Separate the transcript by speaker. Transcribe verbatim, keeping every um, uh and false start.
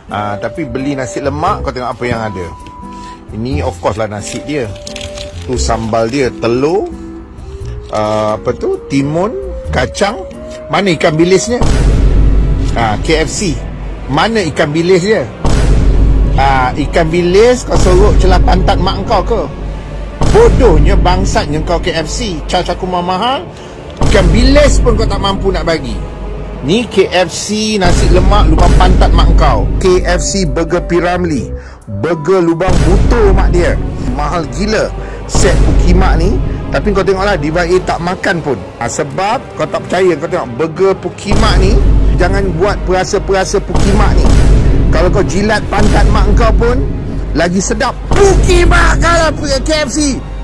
Speaker 1: uh, Tapi beli nasi lemak, kau tengok apa yang ada. Ini of course lah nasi dia. Tu sambal dia, telur, uh, apa tu, timun, kacang. Mana ikan bilisnya? uh, K F C, mana ikan bilis dia? uh, Ikan bilis kau sorok celah pantat mak kau ke? Bodohnya bangsatnya kau K F C. Charge aku mahal, ikan bilis pun kau tak mampu nak bagi. Ni K F C nasi lemak lubang pantat mak kau. K F C burger Piramli, burger lubang buto mak dia. Mahal gila set Pukimak ni. Tapi kau tengoklah, Diva A tak makan pun. ha, Sebab kau tak percaya, kau tengok burger Pukimak ni. Jangan buat perasa-perasa Pukimak ni. Kalau kau jilat pantat mak kau pun lagi sedap. Pukimak kalau K F C.